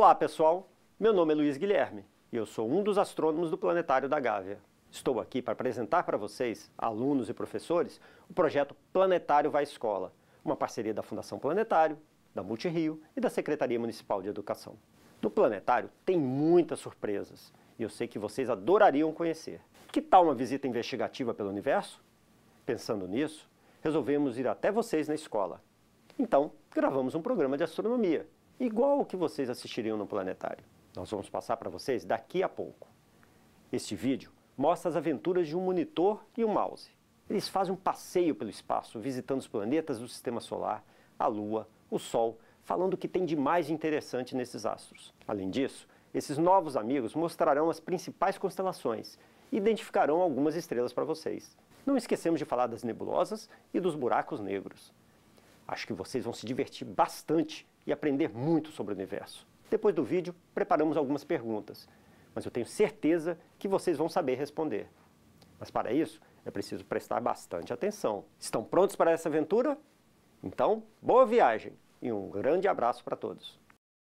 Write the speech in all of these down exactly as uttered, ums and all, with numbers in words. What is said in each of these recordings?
Olá pessoal, meu nome é Luiz Guilherme e eu sou um dos astrônomos do Planetário da Gávea. Estou aqui para apresentar para vocês, alunos e professores, o projeto Planetário Vai Escola, uma parceria da Fundação Planetário, da Multirio e da Secretaria Municipal de Educação. No Planetário tem muitas surpresas e eu sei que vocês adorariam conhecer. Que tal uma visita investigativa pelo universo? Pensando nisso, resolvemos ir até vocês na escola. Então, gravamos um programa de astronomia, igual o que vocês assistiriam no Planetário. Nós vamos passar para vocês daqui a pouco. Este vídeo mostra as aventuras de um monitor e um mouse. Eles fazem um passeio pelo espaço, visitando os planetas do Sistema Solar, a Lua, o Sol, falando o que tem de mais interessante nesses astros. Além disso, esses novos amigos mostrarão as principais constelações e identificarão algumas estrelas para vocês. Não esquecemos de falar das nebulosas e dos buracos negros. Acho que vocês vão se divertir bastante e aprender muito sobre o universo. Depois do vídeo, preparamos algumas perguntas, mas eu tenho certeza que vocês vão saber responder. Mas para isso, é preciso prestar bastante atenção. Estão prontos para essa aventura? Então, boa viagem e um grande abraço para todos.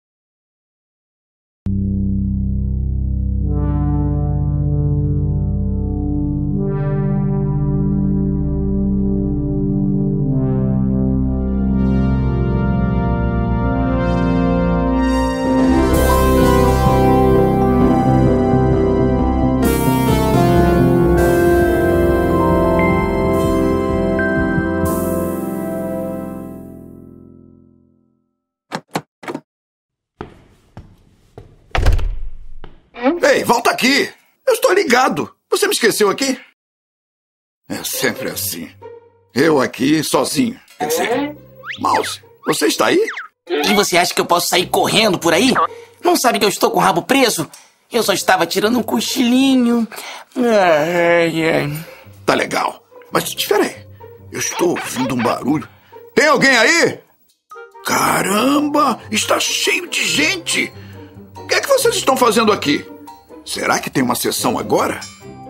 Ei, volta aqui! Eu estou ligado! Você me esqueceu aqui? É sempre assim. Eu aqui, sozinho. Quer dizer, Mouse, você está aí? E você acha que eu posso sair correndo por aí? Não sabe que eu estou com o rabo preso? Eu só estava tirando um cochilinho. Ai, ai. Tá legal. Mas espera aí. Eu estou ouvindo um barulho. Tem alguém aí? Caramba! Está cheio de gente! O que é que vocês estão fazendo aqui? Será que tem uma sessão agora?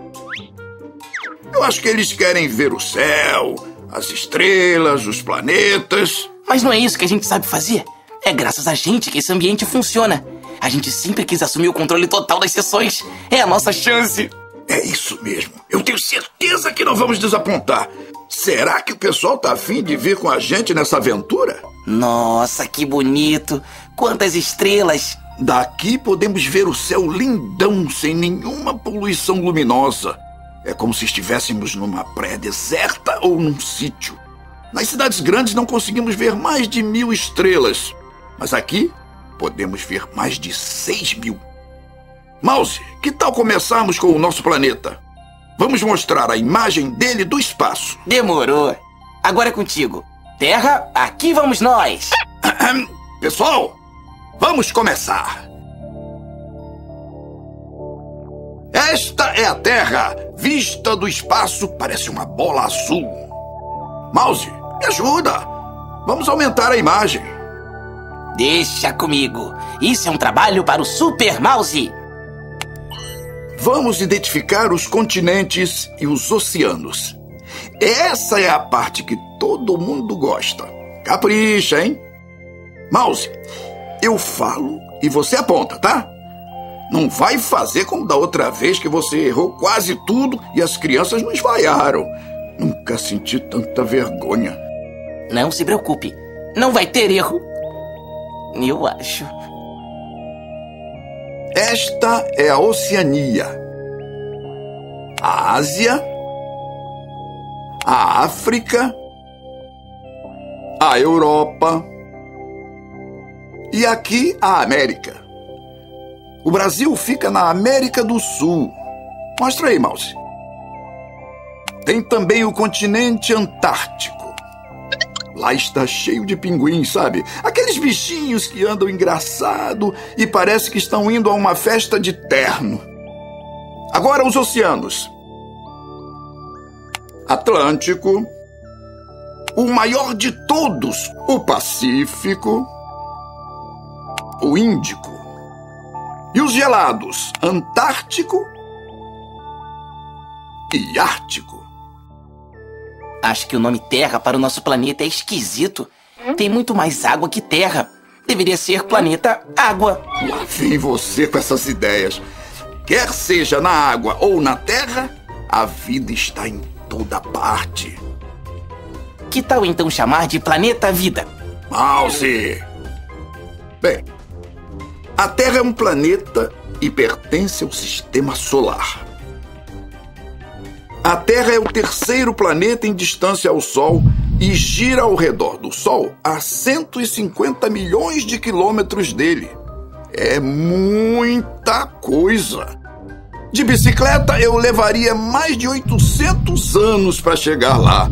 Eu acho que eles querem ver o céu, as estrelas, os planetas. Mas não é isso que a gente sabe fazer. É graças a gente que esse ambiente funciona. A gente sempre quis assumir o controle total das sessões. É a nossa chance. É isso mesmo. Eu tenho certeza que não vamos desapontar. Será que o pessoal tá afim de vir com a gente nessa aventura? Nossa, que bonito. Quantas estrelas. Daqui podemos ver o céu lindão, sem nenhuma poluição luminosa. É como se estivéssemos numa praia deserta ou num sítio. Nas cidades grandes não conseguimos ver mais de mil estrelas. Mas aqui podemos ver mais de seis mil. Mouse, que tal começarmos com o nosso planeta? Vamos mostrar a imagem dele do espaço. Demorou. Agora é contigo. Terra, aqui vamos nós. Pessoal, vamos começar. Esta é a Terra. Vista do espaço, parece uma bola azul. Mouse, me ajuda. Vamos aumentar a imagem. Deixa comigo. Isso é um trabalho para o Super Mouse. Vamos identificar os continentes e os oceanos. Essa é a parte que todo mundo gosta. Capricha, hein? Mouse, eu falo e você aponta, tá? Não vai fazer como da outra vez que você errou quase tudo e as crianças nos vaiaram. Nunca senti tanta vergonha. Não se preocupe. Não vai ter erro. Eu acho. Esta é a Oceania. A Ásia. A África. A Europa. E aqui a América. O Brasil fica na América do Sul. Mostra aí, Mouse. Tem também o continente Antártico. Lá está cheio de pinguins, sabe? Aqueles bichinhos que andam engraçado e parece que estão indo a uma festa de terno. Agora os oceanos. Atlântico. O maior de todos, o Pacífico. O Índico. E os gelados, Antártico e Ártico. Acho que o nome Terra para o nosso planeta é esquisito. Tem muito mais água que terra. deveria ser planeta Água. Lá vem você com essas ideias. Quer seja na água ou na terra, a vida está em toda parte. Que tal então chamar de planeta Vida? Mouse! Bem, a Terra é um planeta e pertence ao Sistema Solar. A Terra é o terceiro planeta em distância ao Sol e gira ao redor do Sol a cento e cinquenta milhões de quilômetros dele. É muita coisa. De bicicleta, eu levaria mais de oitocentos anos para chegar lá.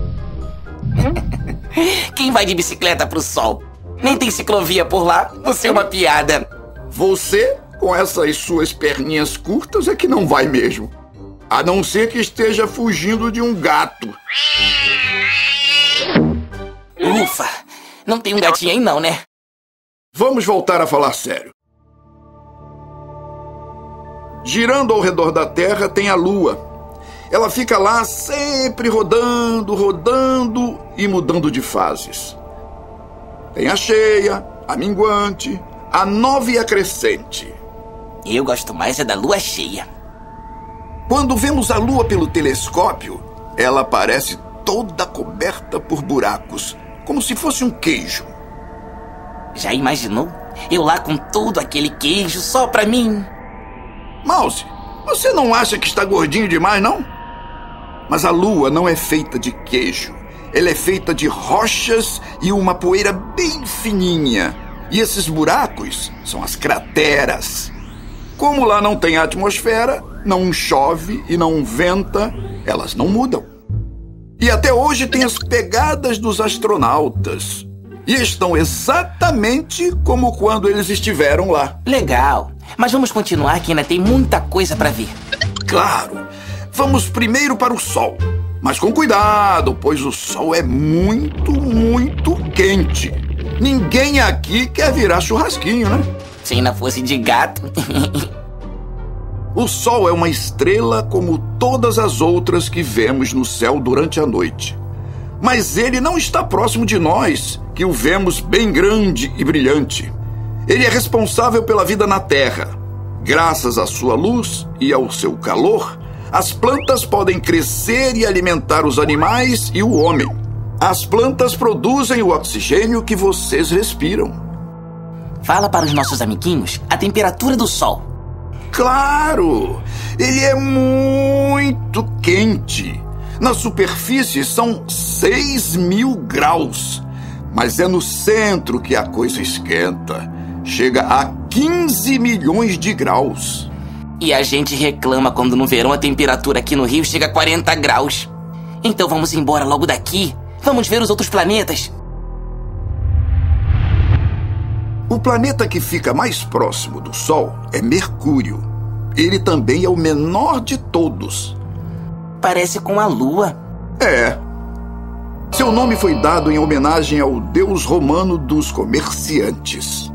Quem vai de bicicleta pro Sol? Nem tem ciclovia por lá. Você é uma piada. Você, com essas suas perninhas curtas, é que não vai mesmo. A não ser que esteja fugindo de um gato. Ufa, não tem um gatinho aí não, né? Vamos voltar a falar sério. Girando ao redor da Terra tem a Lua. Ela fica lá sempre rodando, rodando e mudando de fases. Tem a cheia, a minguante, a nova e a crescente. Eu gosto mais é da lua cheia. Quando vemos a Lua pelo telescópio, ela parece toda coberta por buracos, como se fosse um queijo. Já imaginou? Eu lá com todo aquele queijo só pra mim. Mouse, você não acha que está gordinho demais, não? Mas a Lua não é feita de queijo. Ela é feita de rochas e uma poeira bem fininha. E esses buracos são as crateras. Como lá não tem atmosfera, não chove e não venta, elas não mudam. E até hoje tem as pegadas dos astronautas. E estão exatamente como quando eles estiveram lá. Legal, mas vamos continuar que ainda tem muita coisa pra ver. Claro, vamos primeiro para o Sol. Mas com cuidado, pois o Sol é muito, muito quente. Ninguém aqui quer virar churrasquinho, né? Se ainda fosse de gato. O Sol é uma estrela como todas as outras que vemos no céu durante a noite. Mas ele não está próximo de nós, que o vemos bem grande e brilhante. Ele é responsável pela vida na Terra. Graças à sua luz e ao seu calor, as plantas podem crescer e alimentar os animais e o homem. As plantas produzem o oxigênio que vocês respiram. Fala para os nossos amiguinhos a temperatura do Sol. Claro! Ele é muito quente. Na superfície são seis mil graus. Mas é no centro que a coisa esquenta. Chega a quinze milhões de graus. E a gente reclama quando no verão a temperatura aqui no Rio chega a quarenta graus. Então vamos embora logo daqui. Vamos ver os outros planetas. O planeta que fica mais próximo do Sol é Mercúrio. Ele também é o menor de todos. Parece com a Lua. É. Seu nome foi dado em homenagem ao deus romano dos comerciantes.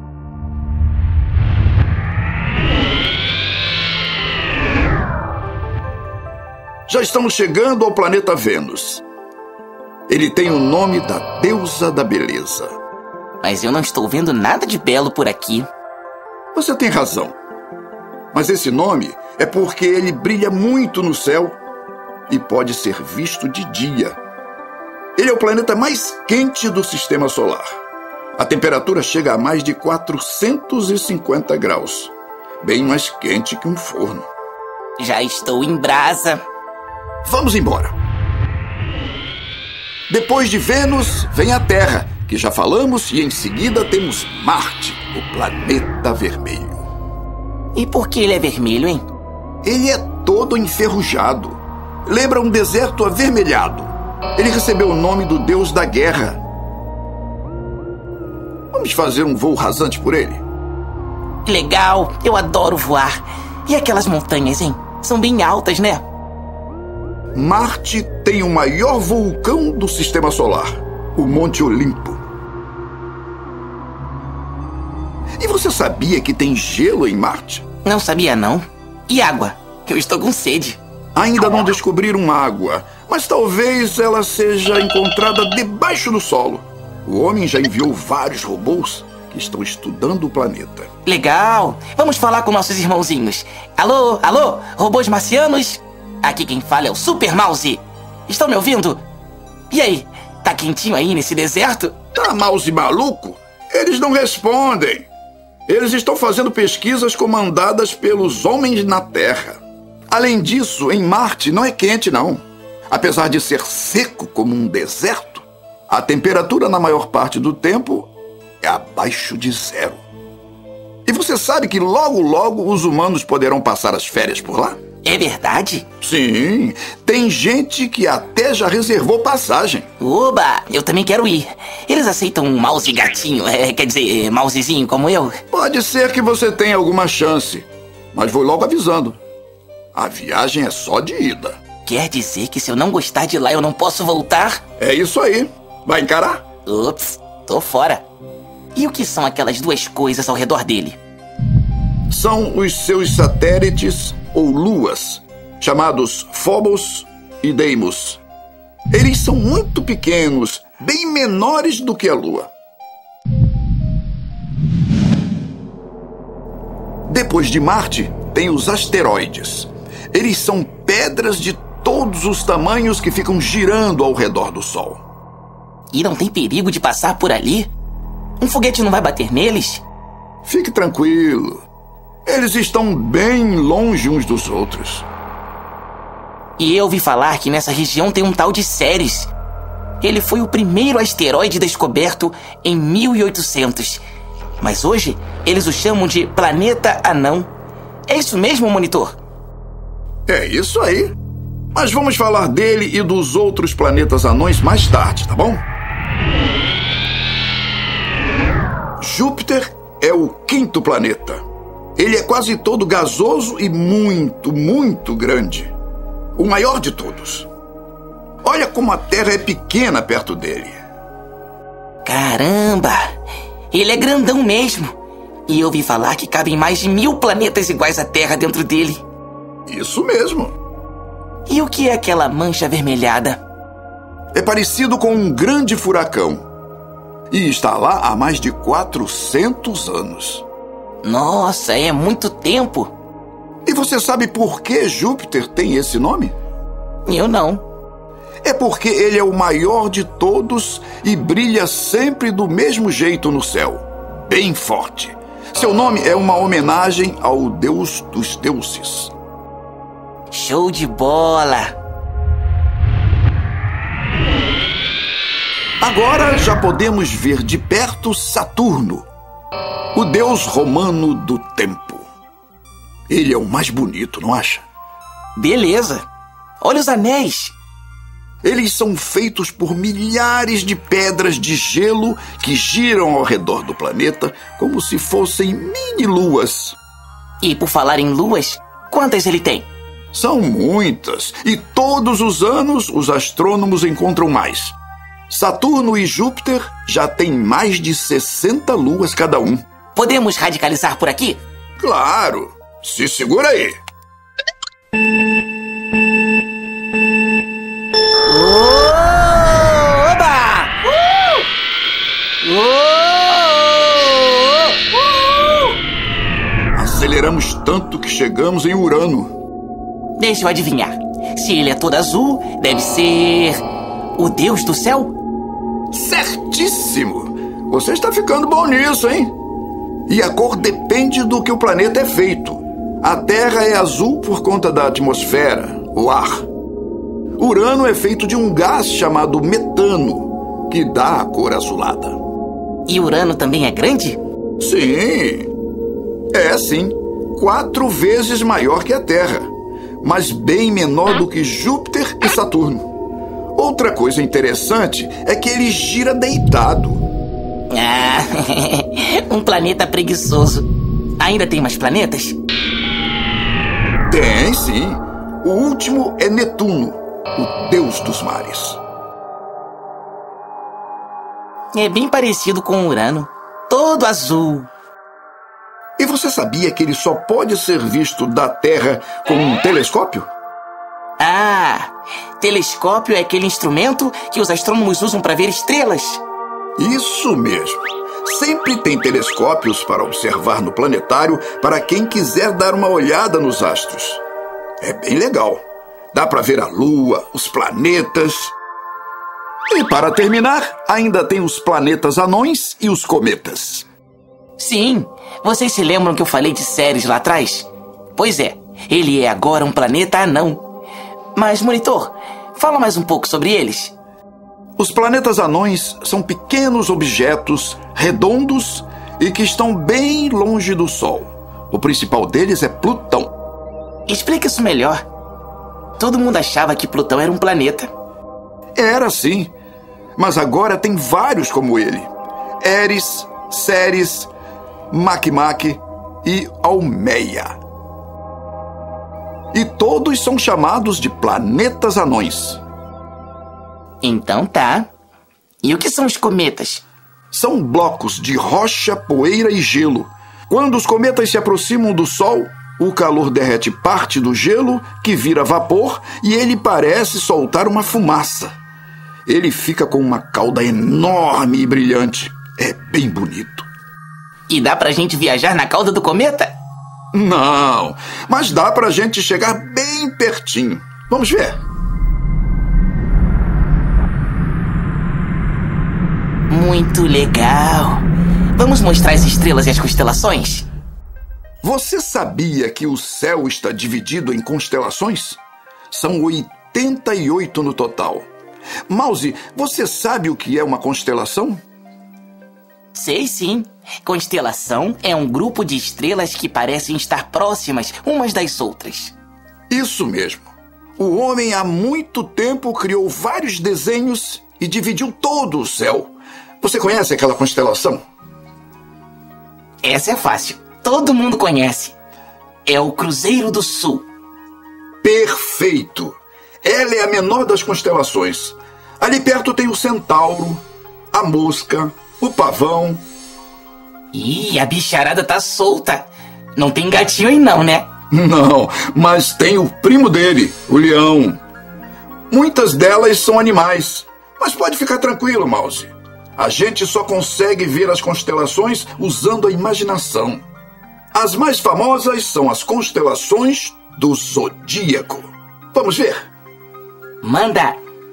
Já estamos chegando ao planeta Vênus. Ele tem o nome da deusa da beleza. Mas eu não estou vendo nada de belo por aqui. Você tem razão. Mas esse nome é porque ele brilha muito no céu e pode ser visto de dia. Ele é o planeta mais quente do Sistema Solar. A temperatura chega a mais de quatrocentos e cinquenta graus. Bem mais quente que um forno. Já estou em brasa. Vamos embora. Depois de Vênus, vem a Terra, que já falamos, e em seguida temos Marte, o planeta vermelho. E por que ele é vermelho, hein? Ele é todo enferrujado. Lembra um deserto avermelhado. Ele recebeu o nome do deus da guerra. Vamos fazer um voo rasante por ele? Legal, eu adoro voar. E aquelas montanhas, hein? São bem altas, né? Marte tem o maior vulcão do Sistema Solar, o Monte Olimpo. E você sabia que tem gelo em Marte? Não sabia, não. E água? Eu estou com sede. Ainda não descobriram água, mas talvez ela seja encontrada debaixo do solo. O homem já enviou vários robôs que estão estudando o planeta. Legal! Vamos falar com nossos irmãozinhos. Alô, alô, robôs marcianos? Aqui quem fala é o Super Mouse. Estão me ouvindo? E aí, tá quentinho aí nesse deserto? Tá mouse maluco? Eles não respondem. Eles estão fazendo pesquisas comandadas pelos homens na Terra. Além disso, em Marte não é quente, não. Apesar de ser seco como um deserto, a temperatura na maior parte do tempo é abaixo de zero. E você sabe que logo, logo os humanos poderão passar as férias por lá? É verdade? Sim, tem gente que até já reservou passagem. Oba, eu também quero ir. Eles aceitam um mouse gatinho, é, quer dizer, mousezinho como eu? Pode ser que você tenha alguma chance, mas vou logo avisando. A viagem é só de ida. Quer dizer que se eu não gostar de lá eu não posso voltar? É isso aí. Vai encarar? Ups, tô fora. E o que são aquelas duas coisas ao redor dele? São os seus satélites ou luas, chamados Phobos e Deimos. Eles são muito pequenos, bem menores do que a Lua. Depois de Marte, tem os asteroides. Eles são pedras de todos os tamanhos que ficam girando ao redor do Sol. E não tem perigo de passar por ali? Um foguete não vai bater neles? Fique tranquilo. Eles estão bem longe uns dos outros. E eu ouvi falar que nessa região tem um tal de Ceres. Ele foi o primeiro asteroide descoberto em mil e oitocentos. Mas hoje eles o chamam de Planeta Anão. É isso mesmo, monitor? É isso aí. Mas vamos falar dele e dos outros planetas anões mais tarde, tá bom? Júpiter é o quinto planeta. Ele é quase todo gasoso e muito, muito grande. O maior de todos. Olha como a Terra é pequena perto dele. Caramba! Ele é grandão mesmo. E eu ouvi falar que cabem mais de mil planetas iguais à Terra dentro dele. Isso mesmo. E o que é aquela mancha avermelhada? É parecido com um grande furacão. E está lá há mais de quatrocentos anos. Nossa, é muito tempo. E você sabe por que Júpiter tem esse nome? Eu não. É porque ele é o maior de todos e brilha sempre do mesmo jeito no céu. Bem forte. Seu nome é uma homenagem ao deus dos deuses. Show de bola! Agora já podemos ver de perto Saturno, o deus romano do tempo. Ele é o mais bonito, não acha? Beleza. Olha os anéis. Eles são feitos por milhares de pedras de gelo que giram ao redor do planeta como se fossem mini-luas. E por falar em luas, quantas ele tem? São muitas, e todos os anos os astrônomos encontram mais. Saturno e Júpiter já têm mais de sessenta luas cada um. Podemos radicalizar por aqui? Claro! Se segura aí! Oba! Uh! Uh! Aceleramos tanto que chegamos em Urano. Deixa eu adivinhar. Se ele é todo azul, deve ser o deus do céu? Certíssimo! Você está ficando bom nisso, hein? E a cor depende do que o planeta é feito. A Terra é azul por conta da atmosfera, o ar. Urano é feito de um gás chamado metano, que dá a cor azulada. E Urano também é grande? Sim. É, sim. Quatro vezes maior que a Terra, mas bem menor do que Júpiter e Saturno. Outra coisa interessante é que ele gira deitado. Ah, um planeta preguiçoso. Ainda tem mais planetas? Tem, sim. O último é Netuno, o deus dos mares. É bem parecido com Urano. Todo azul. E você sabia que ele só pode ser visto da Terra com um telescópio? Ah, telescópio é aquele instrumento que os astrônomos usam para ver estrelas. Isso mesmo. Sempre tem telescópios para observar no planetário para quem quiser dar uma olhada nos astros. É bem legal. Dá para ver a Lua, os planetas. E para terminar, ainda tem os planetas anões e os cometas. Sim, vocês se lembram que eu falei de Ceres lá atrás? Pois é, ele é agora um planeta anão. Mas, monitor, fala mais um pouco sobre eles. Os planetas anões são pequenos objetos redondos e que estão bem longe do Sol. O principal deles é Plutão. Explica isso melhor. Todo mundo achava que Plutão era um planeta. Era sim, mas agora tem vários como ele. Eris, Ceres, Makemake e Almeia. E todos são chamados de planetas anões. Então tá. E o que são os cometas? São blocos de rocha, poeira e gelo. Quando os cometas se aproximam do Sol, o calor derrete parte do gelo, que vira vapor, e ele parece soltar uma fumaça. Ele fica com uma cauda enorme e brilhante. É bem bonito. E dá pra gente viajar na cauda do cometa? Não, mas dá pra gente chegar bem pertinho. Vamos ver. Muito legal. Vamos mostrar as estrelas e as constelações? Você sabia que o céu está dividido em constelações? São oitenta e oito no total. Mouse, você sabe o que é uma constelação? Sei sim. Constelação é um grupo de estrelas que parecem estar próximas umas das outras. Isso mesmo. O homem há muito tempo criou vários desenhos e dividiu todo o céu. Você conhece aquela constelação? Essa é fácil. Todo mundo conhece. É o Cruzeiro do Sul. Perfeito! Ela é a menor das constelações. Ali perto tem o Centauro, a Mosca, o Pavão. Ih, a bicharada tá solta. Não tem gatinho aí não, né? Não, mas tem o primo dele, o Leão. Muitas delas são animais, mas pode ficar tranquilo, Mouse. A gente só consegue ver as constelações usando a imaginação. As mais famosas são as constelações do Zodíaco. Vamos ver? Manda!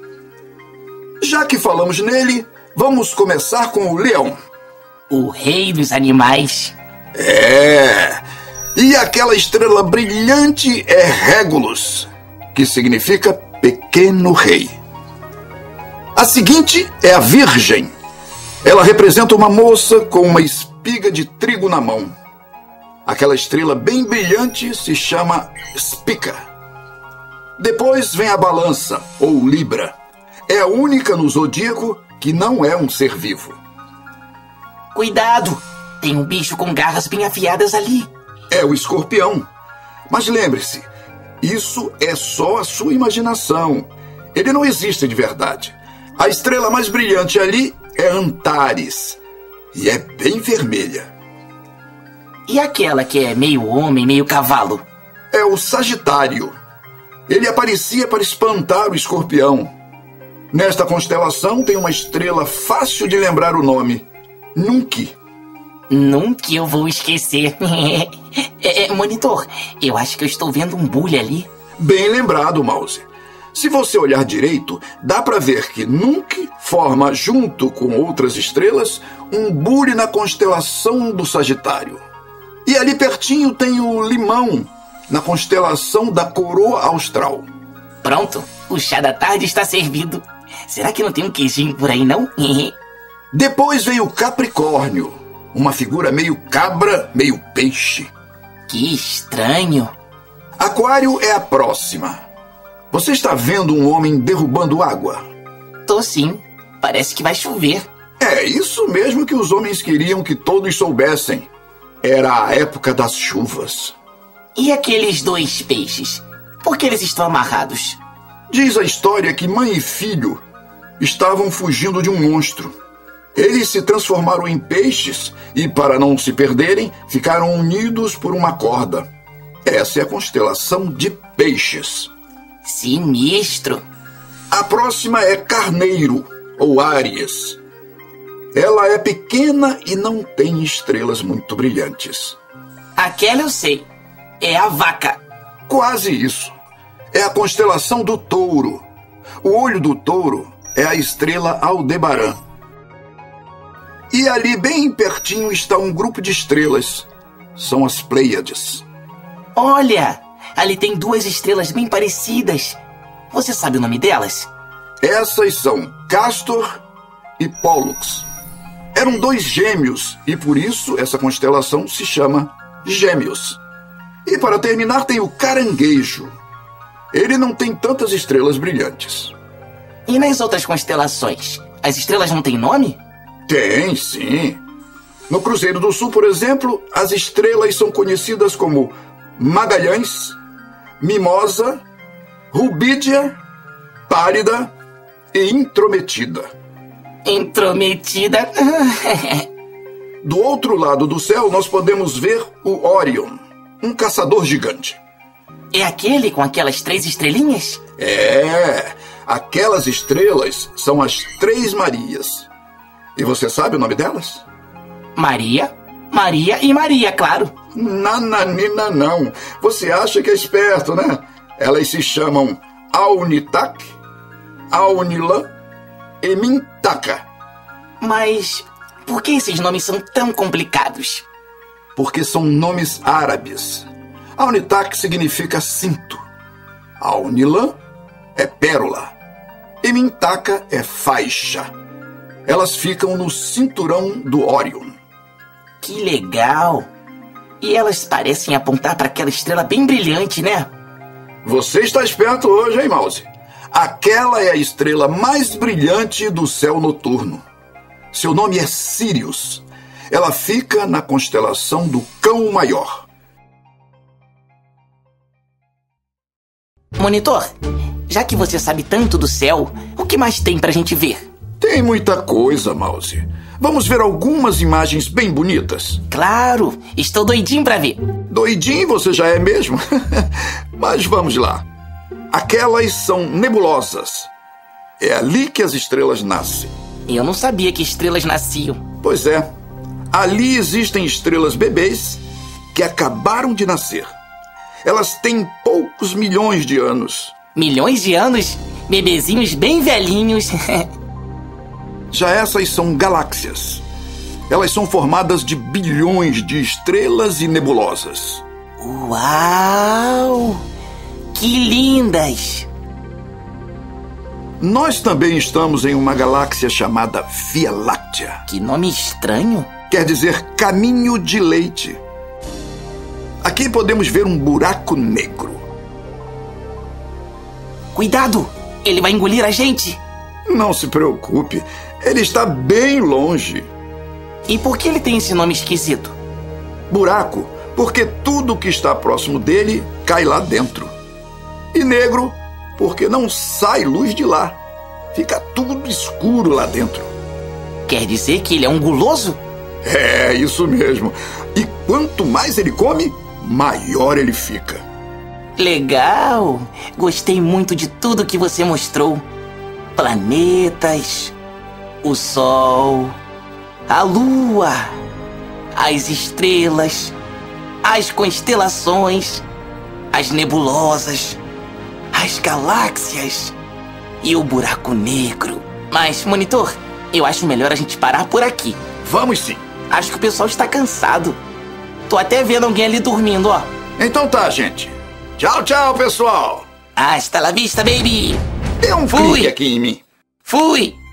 Já que falamos nele, vamos começar com o Leão. O rei dos animais. É! E aquela estrela brilhante é Régulus, que significa pequeno rei. A seguinte é a Virgem. Ela representa uma moça com uma espiga de trigo na mão. Aquela estrela bem brilhante se chama Spica. Depois vem a Balança, ou Libra. É a única no zodíaco que não é um ser vivo. Cuidado! Tem um bicho com garras bem afiadas ali. É o Escorpião. Mas lembre-se, isso é só a sua imaginação. Ele não existe de verdade. A estrela mais brilhante ali é Antares. E é bem vermelha. E aquela que é meio homem, meio cavalo? É o Sagitário. Ele aparecia para espantar o Escorpião. Nesta constelação tem uma estrela fácil de lembrar o nome. Nunca. Nunca eu vou esquecer. é, é, monitor, eu acho que eu estou vendo um bule ali. Bem lembrado, Mouse. Se você olhar direito, dá para ver que Nunca forma, junto com outras estrelas, um bule na constelação do Sagitário. E ali pertinho tem o Limão, na constelação da Coroa Austral. Pronto, o chá da tarde está servido. Será que não tem um queijinho por aí, não? Depois vem o Capricórnio, uma figura meio cabra, meio peixe. Que estranho. Aquário é a próxima. Você está vendo um homem derrubando água? Tô sim. Parece que vai chover. É isso mesmo que os homens queriam que todos soubessem. Era a época das chuvas. E aqueles dois peixes? Por que eles estão amarrados? Diz a história que mãe e filho estavam fugindo de um monstro. Eles se transformaram em peixes e, para não se perderem, ficaram unidos por uma corda. Essa é a constelação de Peixes. Sinistro. A próxima é Carneiro, ou Áries. Ela é pequena e não tem estrelas muito brilhantes. Aquela eu sei. É a Vaca. Quase isso. É a constelação do Touro. O olho do Touro é a estrela Aldebaran. E ali, bem pertinho, está um grupo de estrelas. São as Pleiades. Olha, ali tem duas estrelas bem parecidas. Você sabe o nome delas? Essas são Castor e Pollux. Eram dois gêmeos e por isso essa constelação se chama Gêmeos. E para terminar tem o Caranguejo. Ele não tem tantas estrelas brilhantes. E nas outras constelações, as estrelas não têm nome? Tem, sim. No Cruzeiro do Sul, por exemplo, as estrelas são conhecidas como Magalhães, Mimosa, Rubídia, Pálida e Intrometida. Intrometida? Do outro lado do céu, nós podemos ver o Órion, um caçador gigante. É aquele com aquelas três estrelinhas? É, aquelas estrelas são as Três Marias. E você sabe o nome delas? Maria, Maria e Maria, claro. Nananina não. Você acha que é esperto, né? Elas se chamam Aunitak, Aunilã e Mintaka. Mas por que esses nomes são tão complicados? Porque são nomes árabes. Aunitak significa cinto. Aunilã é pérola. E Mintaka é faixa. Elas ficam no cinturão do Órion. Que legal! E elas parecem apontar para aquela estrela bem brilhante, né? Você está esperto hoje, hein, Mouse? Aquela é a estrela mais brilhante do céu noturno. Seu nome é Sirius. Ela fica na constelação do Cão Maior. Monitor, já que você sabe tanto do céu, o que mais tem pra gente ver? Tem muita coisa, Mouse. Vamos ver algumas imagens bem bonitas. Claro, estou doidinho pra ver. Doidinho você já é mesmo? Mas vamos lá. Aquelas são nebulosas. É ali que as estrelas nascem. Eu não sabia que estrelas nasciam. Pois é. Ali existem estrelas bebês que acabaram de nascer. Elas têm poucos milhões de anos. Milhões de anos? Bebezinhos bem velhinhos. Já essas são galáxias. Elas são formadas de bilhões de estrelas e nebulosas. Uau! Que lindas! Nós também estamos em uma galáxia chamada Via Láctea. Que nome estranho. Quer dizer caminho de leite. Aqui podemos ver um buraco negro. Cuidado! Ele vai engolir a gente! Não se preocupe, ele está bem longe. E por que ele tem esse nome esquisito? Buraco, porque tudo que está próximo dele cai lá dentro. E negro, porque não sai luz de lá. Fica tudo escuro lá dentro. Quer dizer que ele é um guloso? É, isso mesmo. E quanto mais ele come, maior ele fica. Legal! Gostei muito de tudo que você mostrou. Planetas, o Sol, a Lua, as estrelas, as constelações, as nebulosas, as galáxias e o buraco negro. Mas, monitor, eu acho melhor a gente parar por aqui. Vamos sim. Acho que o pessoal está cansado. Tô até vendo alguém ali dormindo, ó. Então tá, gente. Tchau, tchau, pessoal. Hasta la vista, baby. Dê um Fui. clique aqui em mim. Fui.